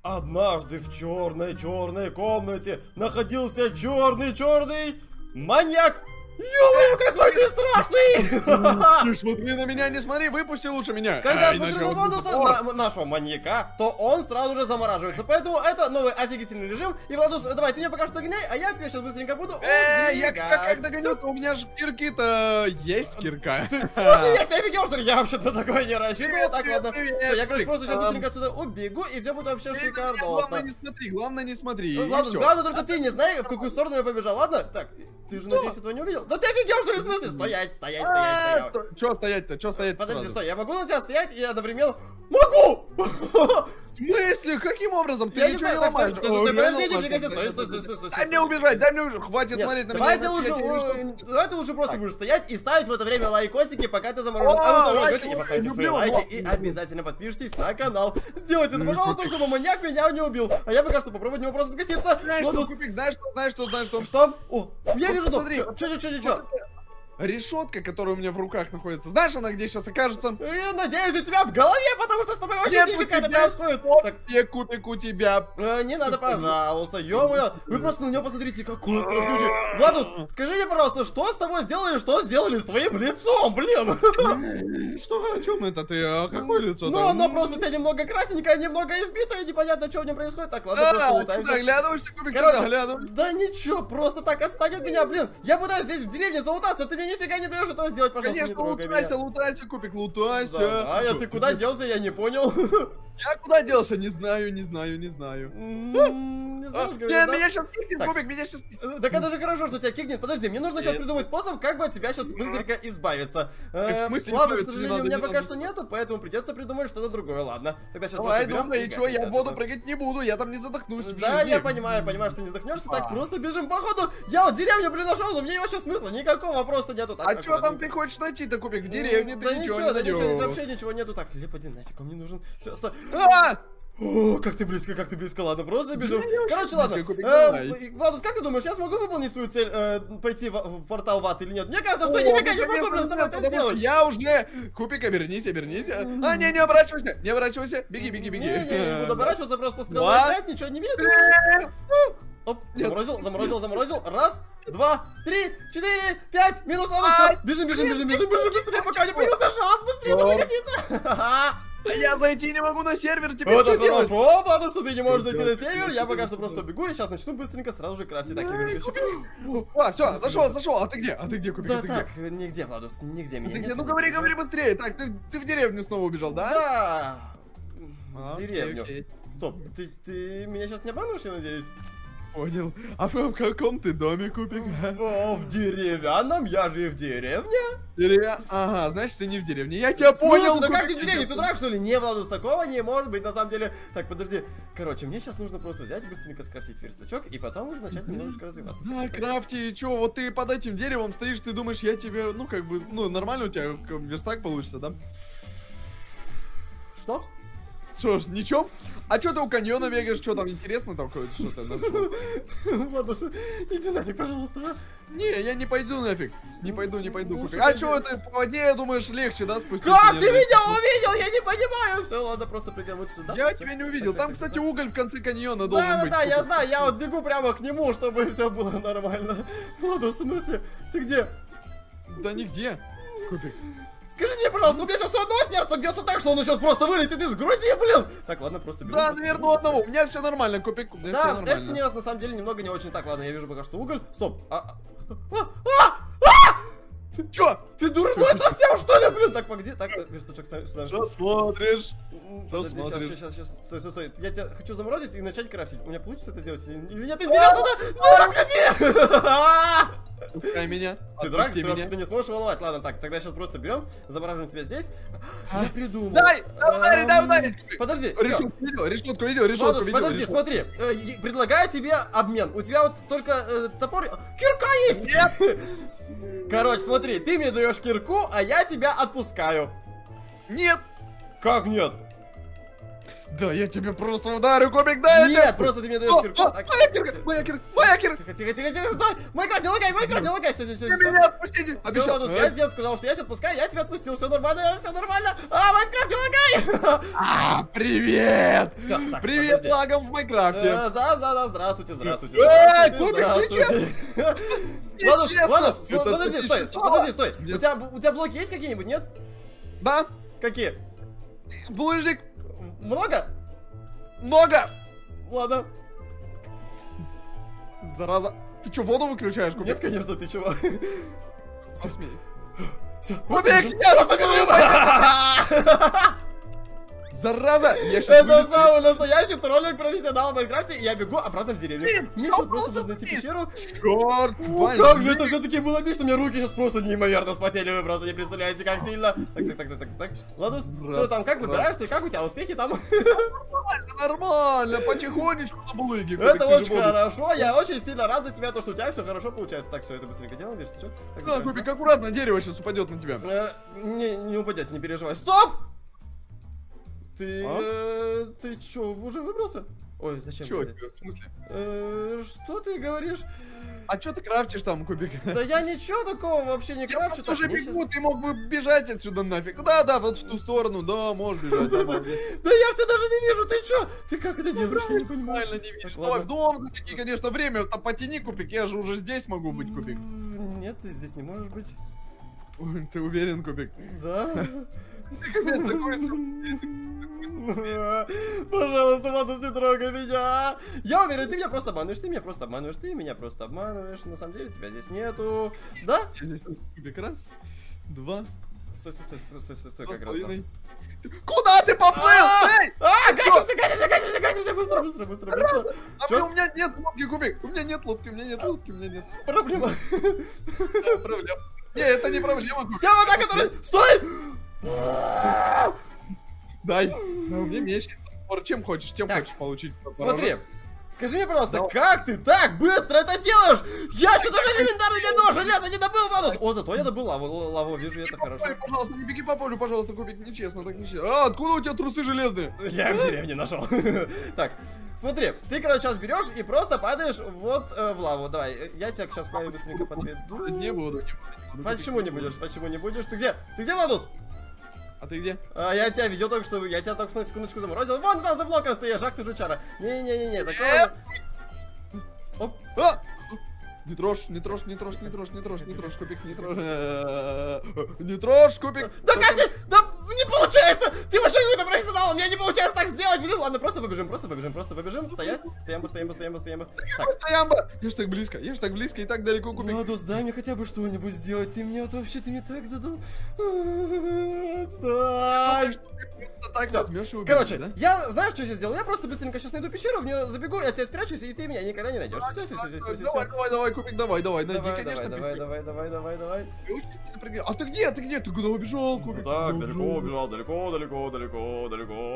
Однажды в черной комнате находился черный маньяк. Ё-моё, какой ты страшный! Не смотри на меня, не смотри, выпусти лучше меня. Когда я смотрю на Владуса, нашего маньяка, то он сразу же замораживается. Поэтому это новый офигительный режим. И, Владус, давай, ты меня пока что догоняй, а я тебя сейчас быстренько буду я как догоню-то, у меня же кирки-то есть кирка. В смысле есть? Ты офигел, что ли? Я вообще-то такое не рассчитывал. Так, ладно. Привет, Я, короче, просто сейчас быстренько отсюда убегу, и все будет вообще шикарно. Главное не смотри. Владус, главное только ты не знай, в какую сторону я побежал. Ладно? Так, ты же, надеюсь, этого не увидел? Да ты офигел, что ли, в смысле? Стоять. Чё стоять-то? Подожди, стой, я могу на тебя стоять и одновременно... Могу! В смысле? Каким образом? Ты ничего не ломаешь. Подожди, не двигайся, стой. Дай мне убежать, хватит смотреть на меня. Давай ты лучше просто будешь стоять и ставить в это время лайкосики, пока ты заморожен. А вы тоже ждете и поставьте свои лайки, и обязательно подпишитесь на канал. Сделайте это, пожалуйста, чтобы маньяк меня не убил. А я пока что попробую от него просто сгаситься. Знаешь что? Что? О, я вижу, смотри. Чё? Решетка, которая у меня в руках находится. Знаешь, она где сейчас окажется? Я надеюсь, у тебя в голове, потому что с тобой вообще дичь какая-то происходит. Кубик у тебя. Не надо, пожалуйста, ё-моё. Вы просто на него посмотрите, какой он страшнющий. Владус, скажи мне, пожалуйста, что с тобой сделали, что сделали с твоим лицом, блин? Что, о чем это ты? А какое лицо? Ну, оно просто у тебя немного красненькое, немного избитое, непонятно, что в нем происходит. Так, ладно, просто лутаемся. Оглядываешься, Кубик, короче, да ничего, просто так отстань от меня, блин. Я пытаюсь здесь в деревне залутаться, ты мне нифига не даешь этого сделать, пожалуйста. Конечно, лутайся, Кубик, лутайся. Да, а ты куда делся, я не понял. Я куда делся? Не знаю. Не знаешь, меня сейчас кикнет, Кубик, меня сейчас... Так это же хорошо, что тебя кикнет. Подожди, мне нужно сейчас придумать способ, как бы от тебя сейчас быстренько избавиться. Лавы, к сожалению, у меня пока что нету, поэтому придется придумать что-то другое. Ладно, тогда сейчас просто берем. Давай, ничего, я в воду прыгать не буду, я там не задохнусь. Да, я понимаю, что не задохнешься. Так, просто бежим по ходу. Я вот деревню нашел, но мне вообще смысла никакого просто нету. А что там ты хочешь найти-то, Кубик, в деревне? Ты ничего не найдешь. Вообще ничего нету. Так, Леподи, нафиг он мне нужен. Все, стой. О, как ты близко, ладно, просто бежим. Короче, ладно, Владус, как ты думаешь, я смогу выполнить свою цель, пойти в портал в ад или нет? Мне кажется, что я нифига не смогу, блин, с тобой это сделать. Я уже, Кубик, обернись. А, не оборачивайся, беги. Не буду оборачиваться, просто пострелил опять, ничего не видно. Оп, заморозил. Раз, два, 3, 4, 5, минус Владус. Бежим, быстрее, пока не появился шанс, быстрее загаситься. Я зайти не могу на сервер, теперь это хорошо, Владус, что ты не можешь зайти на сервер. Я пока что просто бегу и сейчас начну быстренько сразу же крафтить. Так, я вижу. Все, зашел, а ты где, Кубик? Да так, нигде, Владус, нигде меня нет. Ну говори быстрее. Так, ты в деревню снова убежал, да? Да. В деревню. Стоп, ты меня сейчас не обманываешь, я надеюсь? Понял. А в каком ты доме, Кубик? О, в деревянном, я же и в деревне. Ага, значит ты не в деревне. Я тебя понял. Да как ты в деревне? Ты дурак, что ли? Не, Владус, такого не может быть, на самом деле. Так, подожди. Короче, мне сейчас нужно просто взять, быстренько скрафтить верстачок, и потом уже начать немножечко развиваться. Да, крафти, чё, вот ты под этим деревом стоишь, ты думаешь, я тебе, ну, как бы, ну, нормально у тебя верстак получится, да? Что? Что ж, ничего? А что ты у каньона бегаешь? Что там интересно там что-то? Владус, иди нафиг, пожалуйста. Не, я не пойду нафиг. Не пойду. А что это по воде, думаешь, легче, да, спуститься? Как ты меня увидел? Я не понимаю. Все, ладно, просто прыгаем вот сюда. Я тебя не увидел. Там, кстати, уголь в конце каньона должен быть. Да, я знаю. Я вот бегу прямо к нему, чтобы все было нормально. Владус, в смысле? Ты где? Да нигде. Кубик. Скажите мне, пожалуйста, у меня сейчас одно сердце бьется так, что оно сейчас просто вылетит из груди, блин! Так, ладно, просто берем. Да, наверное, у одного. У меня все нормально, Кубик. Да, это мне на самом деле немного не очень так. Ладно, я вижу пока что уголь. Стоп. Чё? Ты дурной совсем, что ли, блин? Так, погоди, так, верстачок сюда. Что смотришь? Подожди, сейчас, стой. Я тебя хочу заморозить и начать крафтить. У меня получится это сделать или нет? Интересно, да? Отходи! Пускай меня. Ты дурак, ты вообще не сможешь волновать. Ладно, так, тогда сейчас просто берем, замораживаем тебя здесь. Я придумал. Дай ударить. Подожди. Решетку видел. Подожди, смотри. Предлагаю тебе обмен. У тебя вот только топор. Кирка есть! Нет. Короче, смотри, ты мне даешь кирку, а я тебя отпускаю. Нет. Как нет? Да, я тебе просто ударю, Кубик, да? Нет, просто ты мне даешь кирку. Моя кирка! Тихо, стой! Майнкрафт, не лагай, все. Меня отпустите! Все, Ладус, я тебе сказал, что я тебя отпускаю, я тебя отпустил, все нормально. А, Майнкрафт, не лагай! Привет! Все, так, Привет лагам в Майнкрафте! Да, здравствуйте. Кубик, Ладус, подожди, стой. У тебя блоки есть какие-нибудь, нет? Да? Какие? Булыжник! Много? Много! Ладно. Зараза. Ты что, воду выключаешь, Кубик? Нет, конечно, ты чего? Все, смей. Все, Кубик, просто бежим! Зараза! Это самый настоящий троллинг-профессионал в Майнкрафте, и я бегу обратно в деревню. Мне еще просто нужно найти пещеру. Черт! Как же это все-таки было мощно, у меня руки сейчас просто неимоверно вспотели, вы просто не представляете, как сильно. Так. Ладус, что там, как выбираешься, как у тебя успехи там? Нормально, потихонечку на булыги. Это очень хорошо, я очень сильно рад за тебя, то, что у тебя все хорошо получается. Так, все, это быстренько делаем, версия, что? Да, Кубик, аккуратно, дерево сейчас упадет на тебя. Не упадет, не переживай. Стоп! Ты чё, уже выбрался? Ой, зачем? Чё, в смысле? Что ты говоришь? А чё ты крафтишь там, Кубик? Да я ничего такого вообще не крафчу. Я тоже бегу, ты мог бы бежать отсюда нафиг. Да, вот в ту сторону, да, можешь бежать. Да я ж тебя даже не вижу, ты чё? Ты как это делаешь, я не понимаю. Нормально не видишь. Ой, в дом забеги, конечно, время-то потяни, Кубик, я же уже здесь могу быть, Кубик. Нет, ты здесь не можешь быть. Ой, ты уверен, Кубик? Да. Ты как такой... Пожалуйста, Ладус, не трогай меня. Я уверен, ты меня просто обманываешь, ты меня просто обманываешь. На самом деле тебя здесь нету. Да? Здесь Кубик, раз, два. Стой, как раз. Куда ты поплыл? Эй! Гасимся, быстро. У меня нет лодки, Кубик. У меня нет лодки. Проблема. Проблема. Не, это не проблема, Кубик. Вся вода, которая... Стой! Дай. Да, у меня меч. Чем хочешь получить. Смотри. Скажи мне, пожалуйста, как ты так быстро это делаешь? Я еще даже элементарно ни одного железа не добыл, Ванус! О, зато я добыл лаву, вижу, это хорошо. Пожалуйста, не беги по полю, пожалуйста, Кубик, нечестно, так нечестно. А, откуда у тебя трусы железные? Я их в деревне нашел. Так, смотри, ты, короче, сейчас берешь и просто падаешь вот в лаву. Давай, я тебя сейчас клавию быстренько подведу. Не буду. Почему не будешь? Ты где, Владус? А ты где? Я тебя видел только что, я тебя только что на секундочку заморозил. Вон там за блоком стоишь, ах ты жучара. Не, такого... Оп. Не трожь, Кубик, не трожь. Не трожь, Кубик. Да как ты? Да не получается! Ты вообще какой-то профессионал, у меня не получается так сделать. Блин, ладно, просто побежим. Стоямба. Стоямба! Я ж так близко и так далеко, Кубик. Владус, дай мне хотя бы что-нибудь сделать. Ты мне так задал. Стой! Короче, я знаешь, что сейчас сделаю? Я просто быстренько сейчас найду пещеру, в нее забегу, я тебя спрячусь, и ты меня никогда не найдешь. Все. Давай, Кубик, давай, найди, конечно. Давай. А ты где? Ты куда убежал, Кубик? Так, далеко убежал, далеко.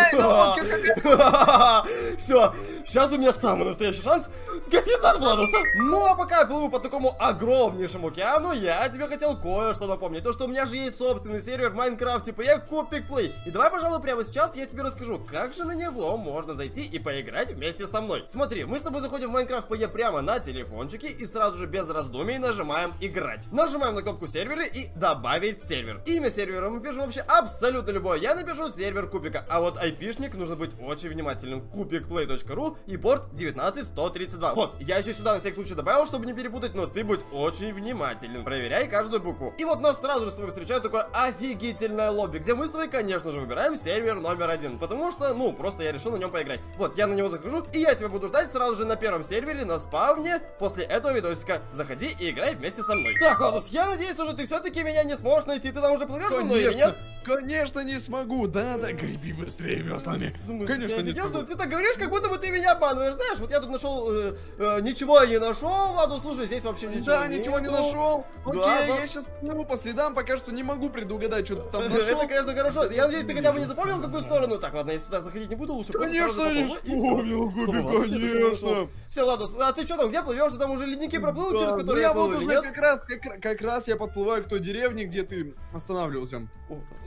Все, сейчас у меня самый настоящий шанс сгаситься от Владуса. Ну, а пока я плыву по такому огромнейшему океану, я тебе хотел кое-что напомнить. То, что у меня же есть собственный сервер в Майнкрафте, проект Кубик Плей. И давай, пожалуй, прямо сейчас я тебе расскажу, как же на него можно зайти и поиграть вместе со мной. Смотри, мы с тобой заходим в Майнкрафт PE прямо на телефончике и сразу же без раздумий нажимаем играть. Нажимаем на кнопку серверы и добавить сервер. Имя сервера мы пишем вообще абсолютно любое. Я напишу сервер Кубика, а вот айпишник нужно быть очень внимательным. kubicplay.ru и порт 19132. Вот, я еще сюда на всякий случай добавил, чтобы не перепутать, но ты будь очень внимателен. Проверяй каждую букву. И вот нас сразу же с тобой встречает такое офигительное лобби, где мы с тобой, конечно же, выбираем сервер номер 1, потому что, ну, просто я решил на нем поиграть. Вот, я на него захожу, и я тебя буду ждать сразу же на первом сервере, на спавне. После этого видосика заходи и играй вместе со мной. Так, Ладус, я надеюсь, уже ты все-таки меня не сможешь найти. Ты там уже плывешь со мной или нет? Конечно, не смогу. Да, греби быстрее веслами. Конечно, не смогу. Ты так говоришь, как будто бы ты меня обманываешь. Знаешь, вот я тут нашел, ничего не нашел. Ладно, слушай, здесь вообще ничего. Да, ничего не нашел. Окей, я сейчас плыву по следам, пока что не могу предугадать, что ты там нашел. Это, конечно, хорошо. Я надеюсь, ты хотя бы не запомнил, в какую сторону. Так, ладно, я сюда заходить не буду, лучше конечно, не вспомнил, Кубик, конечно. Все, ладно, а ты что там, где плывешь? Ты там уже ледники проплыл, через которые я плыл, вот уже как раз я подплываю к той деревне, где ты останавливался.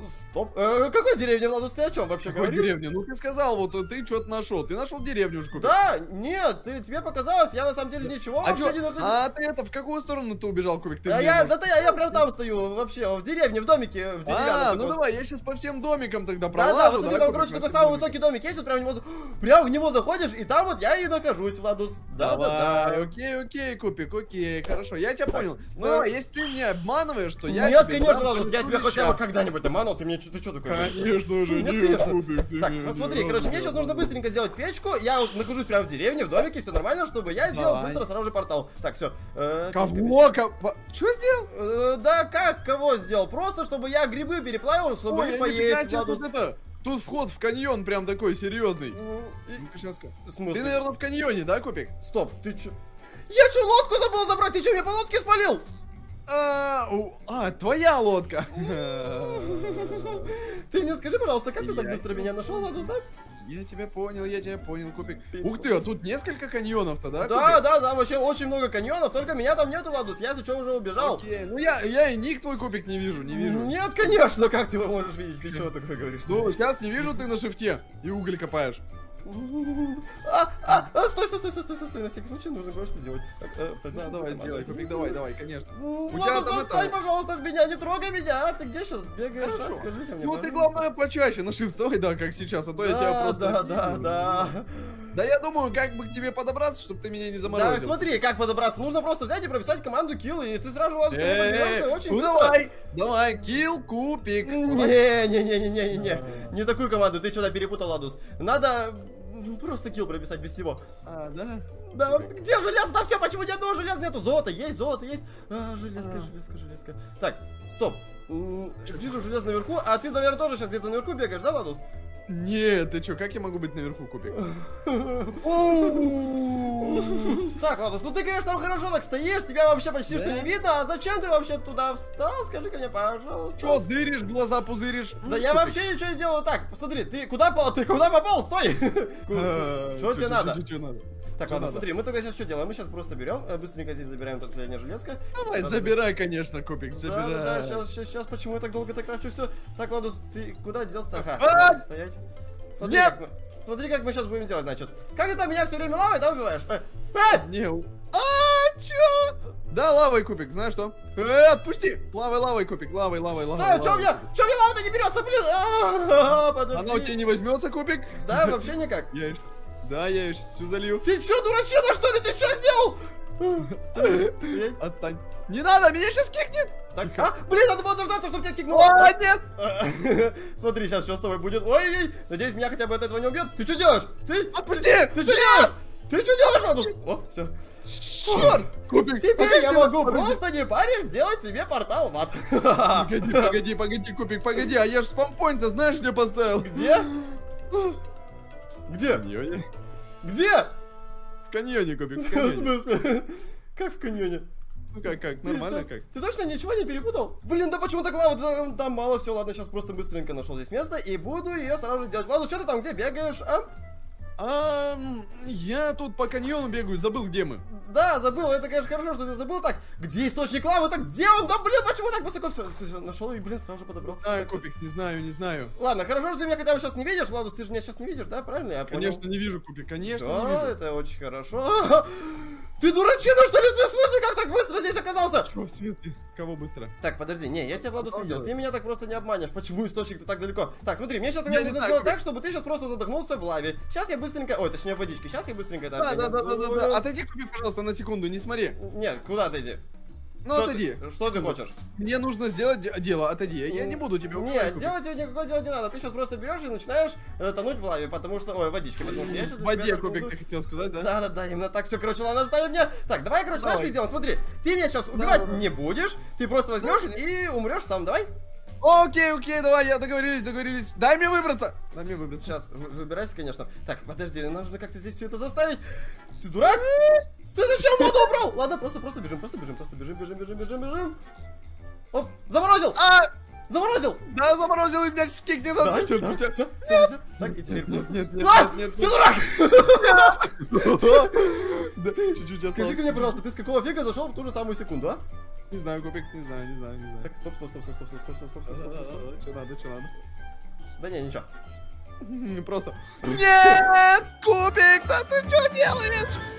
Стоп. Какой деревни, Ладус, ты о чем вообще Какой говоришь? деревню? Ну ты сказал, вот ты что-то нашел. Ты нашел деревню уже, Купик. Да, нет, тебе показалось, я на самом деле ничего вообще не находил. А ты в какую сторону ты убежал, Кубик? Ты Я прям там стою, вообще, в деревне, в домике, в деревянном. Ну давай, я сейчас по всем домикам тогда Да, пролазу. вот смотри, там, короче, такой самый высокий домик есть, вот прям в него заходишь, и там вот я и нахожусь, Владус. Да. Окей, Купик, окей, хорошо, я тебя понял. Ну давай, если ты меня обманываешь, то я Нет, конечно, Владус, я тебя хотя бы когда-нибудь обманул, ты что такое говоришь? Конечно же, Нет, конечно. Так, посмотри, короче, мне сейчас нужно быстренько сделать печку, я вот нахожусь прямо в деревне, в домике, все нормально, чтобы я сделал быстро сразу же портал. Так, все. Кого? Что сделал? Да как, кого сделал? Просто, чтобы я грибы переплавил, чтобы их поесть, Владус. Тут вход в каньон прям такой серьезный. В смысле? Ты, наверное, в каньоне, да, Купик? Стоп, ты чё? Я чё, лодку забыл забрать? Ты чё, меня по лодке спалил? Твоя лодка. Ты мне скажи, пожалуйста, как ты так быстро меня нашел, Ладус, а? Я тебя понял, Купик. Ух ты, а тут несколько каньонов-то, да? Да, вообще очень много каньонов, только меня там нету, Ладус, я за что уже убежал. Окей, ну я и ник твой, Купик, не вижу. Нет, конечно, как ты его можешь видеть, ты чего такое говоришь? Ну, сейчас не вижу, ты на шифте и уголь копаешь. Стой, на всякий случай нужно кое-что сделать. Да, давай, сделай, Купик, давай, конечно. Ладно, отстань, пожалуйста, от меня, не трогай меня. Ты где сейчас бегаешь? Скажи-ка мне. Ну, ты, главное, почаще на шифт вставай, да, как сейчас, а то я тебя просто... Да. Да я думаю, как бы к тебе подобраться, чтобы ты меня не заморозил. Да, смотри, как подобраться. Нужно просто взять и прописать команду kill, и ты сразу Ладус подберешься очень быстро. Давай, kill, Купик. Не такую команду, ты что-то перепутал, Ладус. Надо просто kill прописать без всего. Да? Да, где железо? Да все, почему ни одного железа нету? Золото есть. Железка. Так, стоп. Вижу железо наверху, а ты, наверное, тоже сейчас где-то наверху бегаешь, да, Ладус? Нет, ты чё, как я могу быть наверху, Купик? Так, Ладус, ну ты, конечно, там хорошо так стоишь, тебя вообще почти что не видно, а зачем ты вообще туда встал? Скажи-ка мне, пожалуйста. Чё, зыришь, глаза пузыришь? Да я вообще ничего не делаю. Так, посмотри, ты куда попал? Стой! Что тебе надо? Так, ладно, смотри, мы тогда сейчас что делаем? Мы сейчас просто берем, быстренько здесь забираем последнее железко. Давай, забирай, конечно, Купик, забирай. Да, сейчас, почему я так долго так крафчу все? Так, ладно, ты куда делся? Ага, стоять. Смотри, как мы сейчас будем делать, значит. Как ты там меня все время лавой, да, убиваешь? Не, чё? Да, лавой, Купик, знаешь что? Отпусти! Лавой, Купик, лавой. Стой, чё мне лава-то не берется, блин? Подожди. Она у тебя не возьмется, Купик? Да, вообще никак. Я ее сейчас всю залью. Ты чё, дурачина, что ли? Ты что сделал? Стоять. Отстань. Не надо, меня сейчас кикнет. Так, блин, надо было дождаться, чтобы тебя кикнуло. Нет. Смотри, сейчас что с тобой будет. Ой, надеюсь, меня хотя бы от этого не убьет. Ты что делаешь? Отпусти! Ты что делаешь? Ты что делаешь, Ладус? О, все. Черт! Купик, теперь я могу просто не парень сделать себе портал в ад. Погоди, Купик, погоди, а я ж спампоинт-то знаешь, где поставил? Где? В каньоне. Где? В каньоне, Купик, в каньоне. В смысле? Как в каньоне? Ну как, нормально как? Ты точно ничего не перепутал? Блин, да почему так лава? Там мало, все, ладно, сейчас просто быстренько нашел здесь место и буду ее сразу же делать. Ладно, что ты там, где бегаешь, я тут по каньону бегаю, забыл, где мы. Да, забыл, это, конечно, хорошо, что ты забыл. Так, где источник лавы? Так, где он? Да, блин, почему так высоко все нашел и, блин, сразу же подобрал. Купик, не знаю. Ладно, хорошо, что ты меня хотя бы сейчас не видишь. Ладно, ты же меня сейчас не видишь, да, правильно? Я конечно, не вижу, Купик, конечно, не вижу. Это очень хорошо. Ты дурачина, что ли? Ты в смысле, как так быстро здесь оказался? Чего в смысле? Кого быстро? Так, подожди, не, я тебя, Владус, видел. Ты меня так просто не обманешь. Почему источник-то так далеко? Так, смотри, мне сейчас нужно сделать так, чтобы ты сейчас просто задохнулся в лаве. Сейчас я быстренько... Ой, точнее, в водичке. Сейчас я быстренько это Да. Отойди, Купик, пожалуйста, на секунду, не смотри. Нет, куда отойди? Ну, отойди. Что ты хочешь? Мне нужно сделать дело, отойди. Я не буду тебя убивать. Нет, делать тебе никакого дела не надо. Ты сейчас просто берешь и начинаешь тонуть в лаве, потому что... Ой, водичке, потому что я сейчас... В воде, Купик, ты хотел сказать, да? Да, именно так. Все, короче, ладно, оставим меня. Так, давай, короче, знаешь, как сделаем? Смотри, ты меня сейчас убивать не будешь, ты просто возьмешь и умрешь сам, давай. Окей, давай, я договорились. Дай мне выбраться. Сейчас, выбирайся, конечно. Так, подожди, нужно как-то здесь все это заставить. Ты дурак? Ты зачем воду убрал? Ладно, просто бежим. Оп, заморозил! Заморозил! Да, заморозил, и меня сейчас кикнет. Да, все. Так, и теперь просто... Нет, ты дурак! Чуть-чуть осталось. Скажи-ка мне, пожалуйста, ты с какого фига зашел в ту же самую секунду, а? Не знаю, Кубик, не знаю. Так, стоп. Что надо? Да не, ничего. Просто. Нет, Кубик, да ты что делаешь?